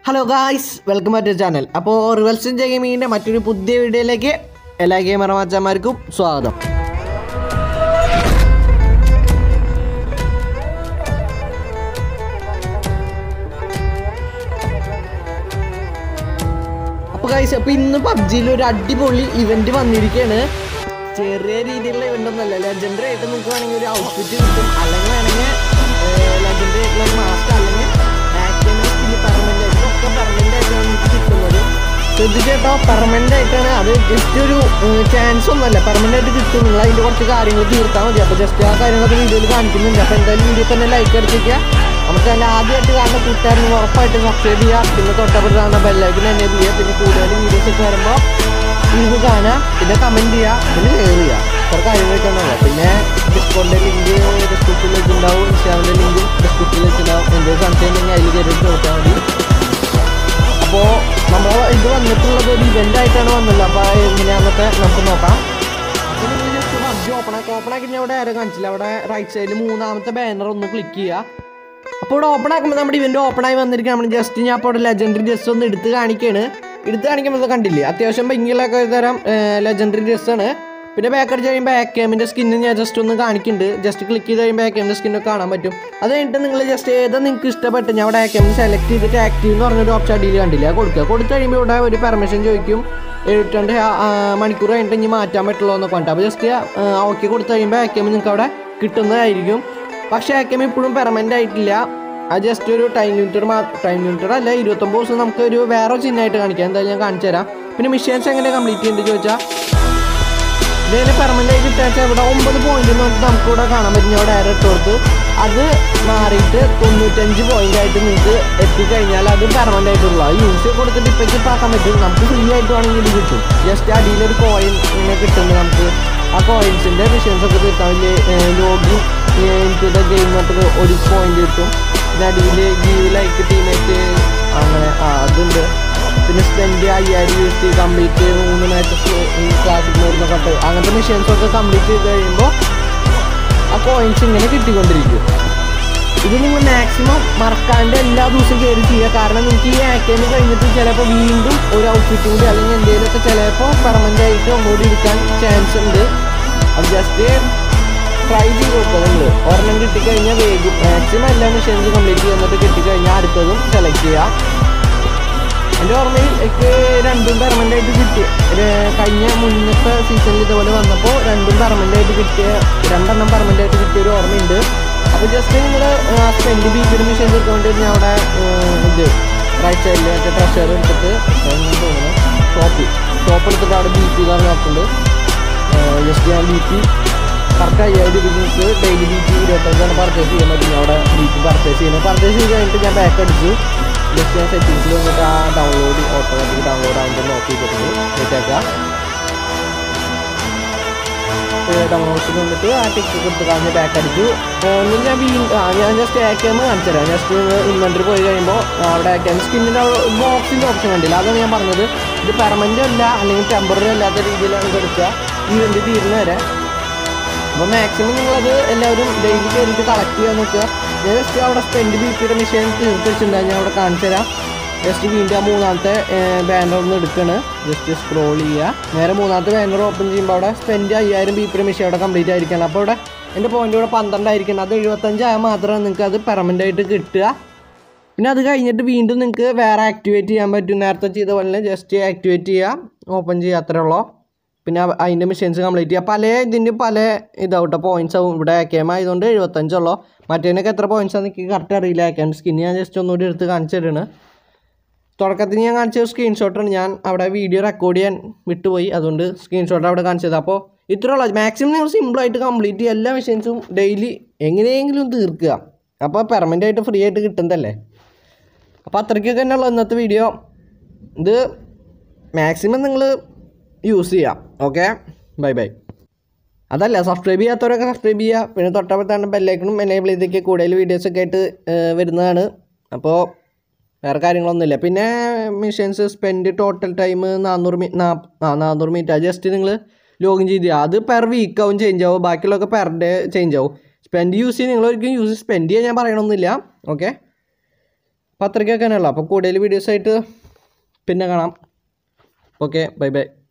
Hello guys, welcome back to channel. അപ്പോൾ റിവൽസിൻ ഗെയിമിങ്ങിൻ്റെ മറ്റൊരു പുതിയ വീഡിയോയിലേക്ക് എല്ലാ ഗെയിമർ മച്ചാന്മാർക്കും സ്വാഗതം. അപ്പോൾ ഗായ്സ്, അപ്പോൾ ഇന്ന് പബ്ജിയിൽ ഒരു അടിപൊളി ഇവൻറ്റ് വന്നിരിക്കുകയാണ്. ചെറിയ രീതിയിലുള്ള ഇവൻ്റ് ഒന്നുമല്ല, ലെജൻഡറി ആയിട്ട് നിങ്ങൾക്ക് വേണമെങ്കിൽ ഒരു ഔട്ട്ഫിറ്റ് കിട്ടും, അല്ലെങ്കിൽ വേണമെങ്കിൽ ലെജൻഡറി ആയിട്ടുള്ള മാസ്ക്, അല്ലെങ്കിൽ പെർമനൻ്റ് ആയിട്ട് ഒക്കെ പെർമനൻ്റ് ആയിട്ടാണ് നിങ്ങൾക്ക് കിട്ടുന്നത്. ശ്രദ്ധിച്ചേട്ടോ, പെർമനൻ്റ് ആയിട്ടാണ്. അത് ജസ്റ്റ് ഒരു ചാൻസ് ഒന്നുമല്ല, പെർമനൻ്റ് ആയിട്ട് കിട്ടും. നിങ്ങൾ അതിൻ്റെ കുറച്ച് കാര്യങ്ങൾ തീർത്താൽ മതി. അപ്പോൾ ജസ്റ്റ് ആ കാര്യങ്ങളൊക്കെ വീഡിയോയിൽ കാണിക്കുന്നുണ്ട്. അപ്പോൾ എന്തായാലും വീഡിയോ തന്നെ ലൈക്ക് അടിച്ചിരിക്കുക. നമുക്ക് അതിൻ്റെ ആദ്യമായിട്ട് കാണുന്ന കൂട്ടുകാരന് ഉറപ്പായിട്ട് സബ്സ്ക്രൈബ് ചെയ്യുക. പിന്നെ തൊട്ടപ്പുറത്ത് കാണുന്ന ബെല്ലൈക്കൻ എനേബിൾ ചെയ്യുക. പിന്നെ കൂടുതൽ വീഡിയോസ് ഒക്കെ വരുമ്പോൾ ഇത് കാണുക, പിന്നെ കമൻറ്റ് ചെയ്യുക, പിന്നെ ഷെയർ ചെയ്യുക. ഇത്ര കാര്യങ്ങളൊക്കെയാണുള്ളത്. പിന്നെ ഡിസ്കൗണ്ടിൻ്റെ ലിങ്ക് ഡിസ്ക്രിപ്ഷനിലേക്ക് ഉണ്ടാവും, ഇൻസ്റ്റാഗ്രാമിൻ്റെ ലിങ്കും ഡിസ്ക്രിപ്ഷനിലേക്ക് ഉണ്ടാവും. എന്തെങ്കിലും സംശയം ഉണ്ടെങ്കിൽ അതിൽ കയറിയിട്ട് നോക്കിയാൽ മതി. അപ്പോൾ നമ്മൾ ഇത് വന്നിട്ടുള്ളത് ഒരു ഇവൻ്റ് ആയിട്ടാണ് വന്നത്. അപ്പോൾ എങ്ങനെയാണെന്നൊക്കെ നമുക്ക് നോക്കാം. അപ്പോൾ നിങ്ങൾ ജസ്റ്റ് പബ്ജി ഓപ്പണാക്കി ഞാൻ അവിടെ ആരും കാണിച്ചില്ല. അവിടെ റൈറ്റ് സൈഡിൽ മൂന്നാമത്തെ ബാനർ ഒന്ന് ക്ലിക്ക് ചെയ്യുക. അപ്പോൾ ഇവിടെ ഓപ്പൺ ആക്കുമ്പോൾ നമ്മുടെ ഇവൻ്റ് ഓപ്പണായി വന്നിരിക്കുക. നമ്മൾ ജസ്റ്റ് ഞാൻ അപ്പോൾ അവിടെ ലെജൻഡറി ഡ്രസ്സ് ഒന്ന് എടുത്ത് കാണിക്കുകയാണ്. എടുത്ത് കാണിക്കുമ്പോൾ കണ്ടില്ലേ, അത്യാവശ്യം ഭംഗിയുള്ളൊക്കെ തരം ലെജൻഡറി ഡ്രസ്സാണ്. പിന്നെ ബാക്ക് അടിച്ച് കഴിയുമ്പോൾ AKMൻ്റെ സ്കിന്ന് ഞാൻ ജസ്റ്റ് ഒന്ന് കാണിക്കുന്നുണ്ട്. ജസ്റ്റ് ക്ലിക്ക് ചെയ്ത് കഴിയുമ്പോൾ AKMൻ്റെ സ്കിന്നൊക്കെ കാണാൻ പറ്റും. അത് കഴിഞ്ഞിട്ട് നിങ്ങൾ ജസ്റ്റ് ഏതാ നിങ്ങൾക്ക് ഇഷ്ടപ്പെട്ട് ഞാൻ അവിടെ AKM സെലക്ട് ചെയ്തിട്ട് ആക്റ്റീവ് എന്ന് പറഞ്ഞൊരു ഓപ്ഷൻ അടിയിൽ കണ്ടില്ല, കൊടുക്കുക. കൊടുത്തു കഴിയുമ്പോൾ ഇവിടെ ഒരു പെർമിഷൻ ചോദിക്കും. 72 മണിക്കൂർ കഴിഞ്ഞിട്ട് ഇനി മാറ്റാൻ പറ്റുള്ളൂ എന്നൊക്കെ പറഞ്ഞിട്ട്. അപ്പോൾ ജസ്റ്റ് ഓക്കെ കൊടുത്തു കഴിയുമ്പോൾ AKM നിങ്ങൾക്ക് അവിടെ കിട്ടുന്നതായിരിക്കും. പക്ഷേ AKM ഇപ്പോഴും പെർമനൻ്റ് ആയിട്ടില്ല. അത് ജസ്റ്റ് ഒരു ടൈം ലിമിറ്റർ അല്ല, 29 ദിവസം നമുക്കൊരു വേറെ ചിഹ്നമായിട്ട് കാണിക്കാം. എന്തായാലും ഞാൻ കാണിച്ചു തരാം. പിന്നെ മിഷൻസ് എങ്ങനെ കംപ്ലീറ്റ് ചെയ്യുന്നത് ചോദിച്ചാൽ ഇതിന് പെർമനൻ്റ് ആയിട്ട് കിട്ടാച്ചാൽ ഇവിടെ 9 പോയിന്റ് എന്ന് പറഞ്ഞിട്ട് നമുക്കിവിടെ കാണാൻ പറ്റും. ഇവിടെ ഡയറക്റ്റ് കൊടുത്ത് അത് മാറിയിട്ട് 95 പോയിന്റ് ആയിട്ട് നിങ്ങൾക്ക് എത്തിക്കഴിഞ്ഞാൽ അത് പെർമനൻ്റ് ആയിട്ടുള്ള യൂസ് കൊടുത്തിട്ട് ഇപ്പം ആക്കാൻ പറ്റും. നമുക്ക് ഫ്രീ ആയിട്ട് വേണമെങ്കിൽ ഇത് കിട്ടും. ജസ്റ്റ് അടിയിലൊരു കോയിൻ ഇങ്ങനെ കിട്ടുന്നത് നമുക്ക് ആ കോയിൻസിൻ്റെ മിഷൻസൊക്കെ തീർക്കാൻ വലിയ ലോഗിൻ ടു ദ ഗെയിം എന്നിട്ട് ഒരു പോയിന്റ് കിട്ടും. പിന്നെ അടിയിൽ ഗീവ് ലൈക്ക് ടീമേറ്റ് അങ്ങനെ അതുണ്ട്. പിന്നെ spend 5000 USD complete 3 matches classic മോഡിനൊക്കെ അങ്ങനത്തെ മിഷൻസൊക്കെ കംപ്ലീറ്റ് ചെയ്ത് കഴിയുമ്പോൾ ആ കോയിൻസ് ഇങ്ങനെ കിട്ടിക്കൊണ്ടിരിക്കും. ഇത് നിങ്ങൾ മാക്സിമം മറക്കാണ്ട് എല്ലാ ദിവസവും കയറി ചെയ്യുക. കാരണം നിങ്ങൾക്ക് ഈ AKM കഴിഞ്ഞിട്ട് ചിലപ്പോൾ വീണ്ടും ഒരു ഔട്ട്ഫിറ്റും കൂടി അല്ലെങ്കിൽ എന്തെങ്കിലുമൊക്കെ ചിലപ്പോൾ പെർമനൻ്റ് ആയിട്ട് ഒന്നുകൂടി എടുക്കാൻ ചാൻസ് ഉണ്ട്. അത് ജസ്റ്റ് ട്രൈ ചെയ്ത് കൊടുക്കുക. ഒരെണ്ണം കിട്ടിക്കഴിഞ്ഞാൽ വേഗം മാക്സിമം എല്ലാ മിഷൻസും കംപ്ലീറ്റ് ചെയ്യുന്നിട്ട് കിട്ടിക്കഴിഞ്ഞാൽ അടുത്തതും സെലക്ട് ചെയ്യുക. എൻ്റെ ഓർമ്മയിൽ എനിക്ക് 2 പെർമനൻ്റ് ആയിട്ട് കിട്ടി. കഴിഞ്ഞ മുന്നത്തെ സീസണിൽ ഇതുപോലെ വന്നപ്പോൾ 2 പെർമനൻ്റ് ആയിട്ട് കിട്ടിയ 2 പെർമനൻ്റ് ആയിട്ട് കിട്ടിയ ഒരു ഓർമ്മയുണ്ട്. അപ്പോൾ ജസ്റ്റ് നിങ്ങൾ സ്പെൻഡ് ബീപ്പിന് മിഷൻ എടുത്തുകൊണ്ട് ഞാൻ അവിടെ ഇത് റൈറ്റ് സൈഡിൽ മറ്റേ ട്രഷർ എടുത്തിട്ട് തോന്നുന്നു ഷോപ്പ് എടുത്തിട്ട് അവിടെ BP കാരണം നോക്കുന്നുണ്ട്. ജസ്റ്റ് ഞാൻ BP കറക്റ്റ് 5000 നിങ്ങൾക്ക് ഡെയിലി BP 25 പർച്ചേസ് ചെയ്യാൻ പറ്റും. അവിടെ BP പർച്ചേസ് ചെയ്ത് കഴിഞ്ഞിട്ട് ഞാൻ ബാക്ക് അടിച്ചു. ജസ്റ്റ് ഞാൻ സെറ്റിങ്സിൽ വന്നിട്ട് ആ ഡൗൺലോഡ് ഓട്ടോമാറ്റിക് ഡൗൺലോഡ് ആവുമ്പോൾ നോക്കി ചെയ്തിട്ടുണ്ട് സെറ്റാക്കുക. ഡൗൺലോഡ്സിൽ വന്നിട്ട് ആ ടിക്കറ്റ് എടുത്ത് കളഞ്ഞ് ബാക്ക് അടിച്ചു. ഞാൻ ജസ്റ്റ് AKM കാണിച്ചു തരാം. ജസ്റ്റ് ഇൻവെൻ്ററി പോയി കഴിയുമ്പോൾ അവിടെ AKM സ്കിന്നിൻ്റെ ബോക്സിൻ്റെ ഓപ്ഷൻ കണ്ടില്ല, അതാണ് ഞാൻ പറഞ്ഞത്. ഇത് പെർമനൻ്റ് അല്ല അല്ലെങ്കിൽ ടെമ്പററി അല്ലാത്ത രീതിയിലാണ് എടുക്കുക ഈ വണ്ടി തീരുന്ന വരെ. അപ്പോൾ മാക്സിമം നിങ്ങളത് എല്ലാവരും ഡെയിലി കയറിയിട്ട് കളക്ട് ചെയ്യാൻ നോക്കുക. ഞാൻ ജസ്റ്റ് അവിടെ സ്പെൻഡ് BPയുടെ മിഷൻ തീർത്തിട്ടുണ്ടായി, ഞാൻ അവിടെ കാണിച്ചു തരാം. ജസ്റ്റ് വീണ്ടും ആ മൂന്നാമത്തെ ബാനർ ഒന്ന് എടുക്കുകയാണ്. ജസ്റ്റ് സ്ക്രോൾ ചെയ്യുക. നേരെ മൂന്നാമത്തെ ബാനർ ഓപ്പൺ ചെയ്യുമ്പോൾ അവിടെ സ്പെൻഡ് 5000 BPയുടെ മിഷൻ അവിടെ കംപ്ലീറ്റ് ആയിരിക്കണം. അപ്പോൾ അവിടെ എൻ്റെ പോയിൻ്റ് ഇവിടെ 12 ആയിരിക്കണം. അത് 75 ആയാൽ മാത്രമേ നിങ്ങൾക്ക് അത് പെർമനൻ്റ് ആയിട്ട് കിട്ടുക. പിന്നെ അത് കഴിഞ്ഞിട്ട് വീണ്ടും നിങ്ങൾക്ക് വേറെ ആക്ടിവേറ്റ് ചെയ്യാൻ പറ്റും. നേരത്തെ ചെയ്ത പോലെ ജസ്റ്റ് ആക്ടിവേറ്റ് ചെയ്യുക, ഓപ്പൺ ചെയ്യുക, അത്രേ ഉള്ളൂ. പിന്നെ അതിൻ്റെ മിഷൻസ് കംപ്ലീറ്റ് ചെയ്യുക. പല ഇതാവട്ടെ പോയിൻറ്റ്സ് ആവും. ഇവിടെ AKM ആയതുകൊണ്ട് 75 ഉള്ളൂ. മറ്റേതിനൊക്കെ എത്ര പോയിൻറ്റ്സ് ആണെന്ന് എനിക്ക് കറക്റ്റ് അറിയില്ല. AKM സ്കിൻ ഞാൻ ജസ്റ്റ് ഒന്നുകൂടി എടുത്ത് കാണിച്ചു തരുന്നു. തുടക്കത്തിൽ ഞാൻ കാണിച്ച സ്ക്രീൻഷോട്ടാണ്. ഞാൻ അവിടെ വീഡിയോ റെക്കോർഡ് ചെയ്യാൻ വിട്ടുപോയി, അതുകൊണ്ട് സ്ക്രീൻഷോട്ട് അവിടെ കാണിച്ചത്. അപ്പോൾ ഇത്രയുള്ള മാക്സിമം നിങ്ങൾ സിമ്പിളായിട്ട് കംപ്ലീറ്റ് ചെയ്യുക. എല്ലാ മിഷൻസും ഡെയിലി എങ്ങനെയെങ്കിലും തീർക്കുക. അപ്പോൾ പെർമനൻ്റ് ആയിട്ട് ഫ്രീ ആയിട്ട് കിട്ടുന്നതല്ലേ. അപ്പോൾ അത്രയ്ക്കൊക്കെ തന്നെയുള്ള ഇന്നത്തെ വീഡിയോ. ഇത് മാക്സിമം നിങ്ങൾ യൂസ് ചെയ്യാം. Okay, bye. അതല്ല, സബ്സ്ക്രൈബ് ചെയ്യാത്തവരൊക്കെ സബ്സ്ക്രൈബ് ചെയ്യുക. പിന്നെ തൊട്ടപ്പുറത്താണ് ബെല്ലൈക്കണും എനേബിൾ ചെയ്തൊക്കെ കൂടുതൽ വീഡിയോസൊക്കെ ആയിട്ട് വരുന്നതാണ്. അപ്പോൾ വേറെ കാര്യങ്ങളൊന്നുമില്ല. പിന്നെ missions spend total time 400 minute. Just നിങ്ങൾ ലോഗിൻ ചെയ്ത് ചെയ്യുക. അത് പെർ വീക്കാവും ചേഞ്ച് ആവും, ബാക്കിയുള്ളതൊക്കെ പെർ ഡേ ചേഞ്ച് ആവും. സ്പെൻഡ് യൂസ് ചെയ്ത് നിങ്ങൾ ഒരിക്കലും സ്പെൻഡ് ചെയ്യാൻ ഞാൻ പറയണമെന്നില്ല. ഓക്കെ, അപ്പോൾ അത്രയ്ക്കൊക്കെയാണുള്ളൂ. അപ്പോൾ കൂടുതൽ വീഡിയോസായിട്ട് പിന്നെ കാണാം. Okay, bye by.